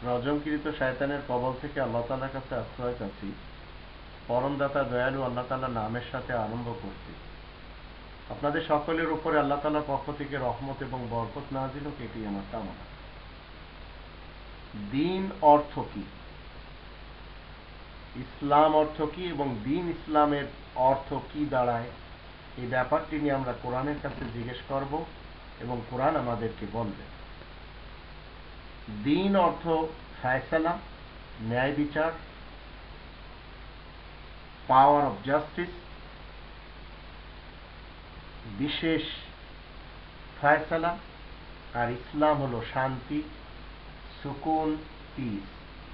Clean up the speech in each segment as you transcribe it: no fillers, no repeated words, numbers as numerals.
রজমকৃত শয়তানের কবল থেকে আল্লাহ তাআলার কাছে আশ্রয় চাচ্ছি। পরমদাতা দয়ালু আল্লাহ তাআলার নামের সাথে আরম্ভ করছি। আপনাদের সকলের উপরে আল্লাহ তাআলার পক্ষ থেকে রহমত এবং বরকত নাযিল হোক, এটি আমার কামনা। দ্বীন অর্থ কি, ইসলাম অর্থ কি এবং দ্বীন ইসলামের অর্থ কি দাঁড়ায়, এই ব্যাপারটি নিয়ে আমরা কোরআনের কাছে জিজ্ঞেস করব এবং কোরআন আমাদেরকে বলবে। দ্বীন অর্থ ফায়সালা, ন্যায় বিচার, পাওয়ার অফ জাস্টিস, বিশেষ ফায়সালা। আর ইসলাম হলো শান্তি, সুকুন, পিস।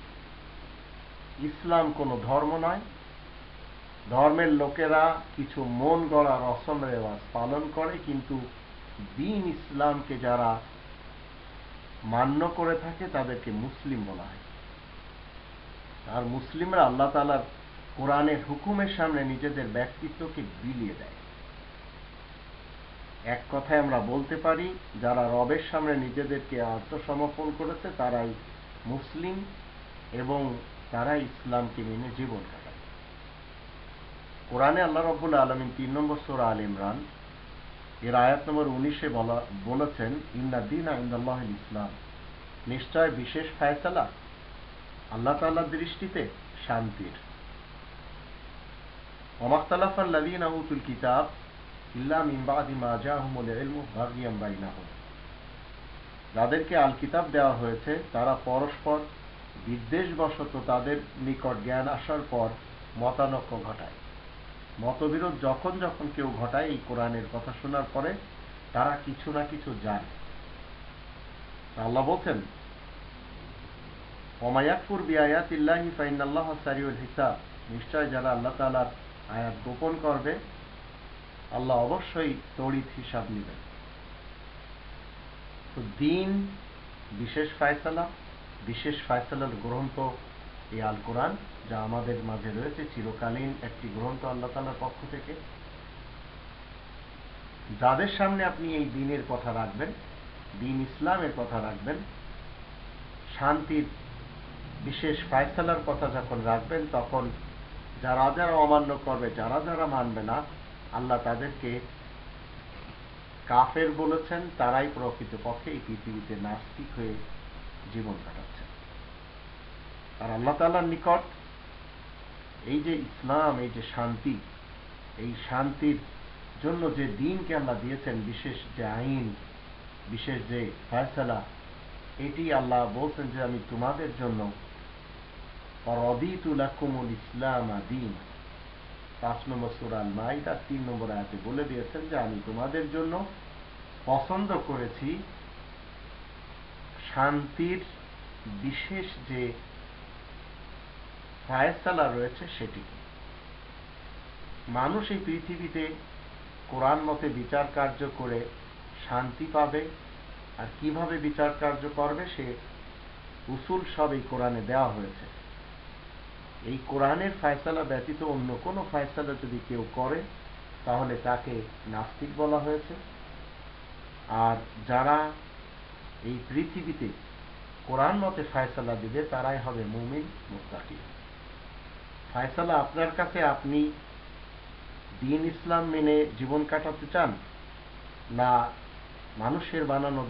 ইসলাম কোনো ধর্ম নয়। ধর্মের লোকেরা কিছু মন গড়া রসম রেওয়াজ পালন করে, কিন্তু দ্বীন ইসলামকে যারা মান্য করে থাকে তাদেরকে মুসলিম বলা হয়। আর মুসলিমরা আল্লাহ তাআলার কোরআনের হুকুমের সামনে নিজেদের ব্যক্তিত্বকে বিলিয়ে দেয়। এক কথায় আমরা বলতে পারি, যারা রবের সামনে নিজেদেরকে আত্মসমর্পণ করেছে তারাই মুসলিম এবং তারা ইসলামকে মেনে জীবন কাটায়। কোরআনে আল্লাহ রাব্বুল আলামিন 3 নম্বর সূরা আল ইমরান এর আয়াত নম্বর 19-এ বলেছেন, ইন্না দীনা ইনদাল্লাহিল ইসলাম, নিশ্চয় বিশেষ ফায়সালা আল্লাহ তাআলার দৃষ্টিতে শান্তির। ওয়ামাখতালাফাল লাযীনা উতুল কিতাব ইল্লা মিন বাদি মা জাআহুমুল ইলমু বাগিয়াম বাইনাহুম, যাদেরকে আল কিতাব দেওয়া হয়েছে তারা পরস্পর বিদ্বেষবশত তাদের নিকট জ্ঞান আসার পর মতানৈক্য ঘটায়। মতবিরোধ যখন যখন কেউ ঘটায় এই কোরআনের কথা শোনার পরে, তারা কিছু না কিছু জানে। আল্লাহ বলছেন, ওমা ইয়াকফুর বিআয়াতিল্লাহি ফাইন্নাল্লাহা সারিউল হিসাব, নিশ্চয় যারা আল্লাহ তাআলার আয়াত গোপন করবে আল্লাহ অবশ্যই তড়িৎ হিসাব নেবেন। তো দ্বীন বিশেষ ফায়সালা, বিশেষ ফায়সালার গ্রন্থ এই আল কোরআন, যা আমাদের মাঝে রয়েছে চিরকালীন একটি গ্রন্থ আল্লাহ তাআলার পক্ষ থেকে। যাদের সামনে আপনি এই দ্বীনের কথা রাখবেন, দ্বীন ইসলামের কথা রাখবেন, শান্তির বিশেষ ফায়সালার কথা যখন রাখবেন, তখন যারা যারা অমান্য করবে, যারা যারা মানবে না, আল্লাহ তাদেরকে কাফের বলেছেন। তারাই প্রকৃতপক্ষে এই পৃথিবীতে নাস্তিক হয়ে জীবন কাটাচ্ছে। আর আল্লাহ তাআলার নিকট এই যে ইসলাম, এই যে শান্তি, এই শান্তির জন্য যে দ্বীনকে আল্লাহ দিয়েছেন, বিশেষ যে আইন, বিশেষ যে ফায়সালা, এটি আল্লাহ বলছেন যে আমি তোমাদের জন্য রাদিতু লাকুমুল ইসলাম দীন। 5 নম্বর সূরা আল মাইদা 3 নম্বর আয়াতে বলে দিয়েছেন যে আমি তোমাদের জন্য পছন্দ করেছি শান্তির বিশেষ যে ফায়সালা রয়েছে সেটিকে। মানুষ এই পৃথিবীতে কোরআন মতে বিচার কার্য করে শান্তি পাবে, আর কিভাবে বিচার কার্য করবে সে উসুল সব এই কোরআনে দেওয়া হয়েছে। এই কোরআনের ফায়সালা ব্যতীত অন্য কোনো ফায়সালা যদি কেউ করে তাহলে তাকে নাস্তিক বলা হয়েছে। আর যারা এই পৃথিবীতে কোরআন মতে ফায়সালা দিবে তারাই হবে মুমিন, মুত্তাকি। ফায়সালা আপনার কাছে, আপনি দ্বীন ইসলাম মেনে জীবন কাটাতে চান, না মানুষের বানানো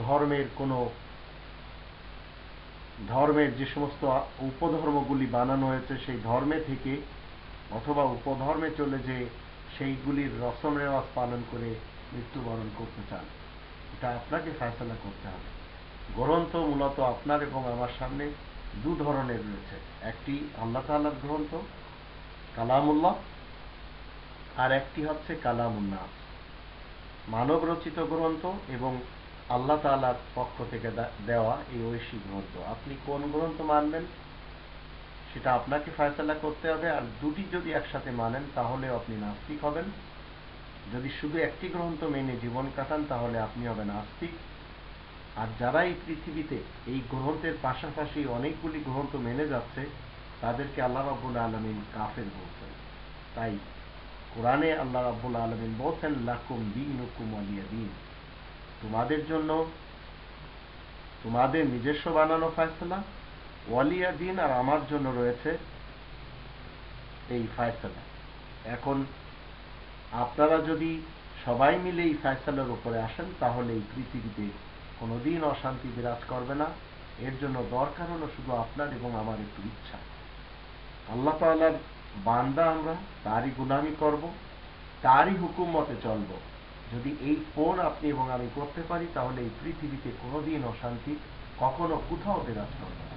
ধর্মের যে সমস্ত উপধর্মগুলি বানানো হয়েছে সেই ধর্মে থেকে, অথবা উপধর্মে চলে যে সেইগুলির রসম রেওয়াজ পালন করে মৃত্যুবরণ করতে চান, এটা আপনাকে ফয়সালা করতে হবে। গ্রন্থ মূলত আপনার এবং আমার সামনে দু ধরনের রয়েছে। একটি আল্লাহ তাআলার গ্রন্থ কালামুল্লাহ, আর একটি হচ্ছে কালামুন নাস, মানব রচিত গ্রন্থ এবং আল্লাহ তাআলার পক্ষ থেকে দেওয়া এই ঐশী গ্রন্থ। আপনি কোন গ্রন্থ মানবেন সেটা আপনাকে ফয়সালা করতে হবে। আর দুটি যদি একসাথে মানেন তাহলে আপনি নাস্তিক হবেন। যদি শুধু একটি গ্রন্থ মেনে জীবন কাটান তাহলে আপনি হবেন আস্তিক। আর যারা এই পৃথিবীতে এই গ্রন্থের পাশাপাশি অনেকগুলি গ্রন্থ মেনে যাচ্ছে তাদেরকে আল্লাহ রাব্বুল আলামিন কাফের বলছেন। তাই কোরআনে আল্লাহ রাব্বুল আলামিন বলছেন, লাকুম দীনুকুম ওয়ালিয়া দীন, তোমাদের জন্য তোমাদের নিজস্ব বানানো ফয়সালা ওয়ালিয়া দিন আর আমার জন্য রয়েছে এই ফায়সালা। এখন আপনারা যদি সবাই মিলে এই ফায়সালার উপরে আসেন তাহলে এই পৃথিবীতে কোনোদিন অশান্তি বিরাজ করবে না। এর জন্য দরকার হলো শুধু আপনার এবং আমার একটু ইচ্ছা। আল্লাহ তাআলার বান্দা আমরা, তারই গুলামি করব, তারই হুকুম মতে চলব। যদি এই ফোন আপনি এবং আমি করতে পারি তাহলে এই পৃথিবীতে কোনোদিন অশান্তি কখনো কোথাও বিরাজ করবে না।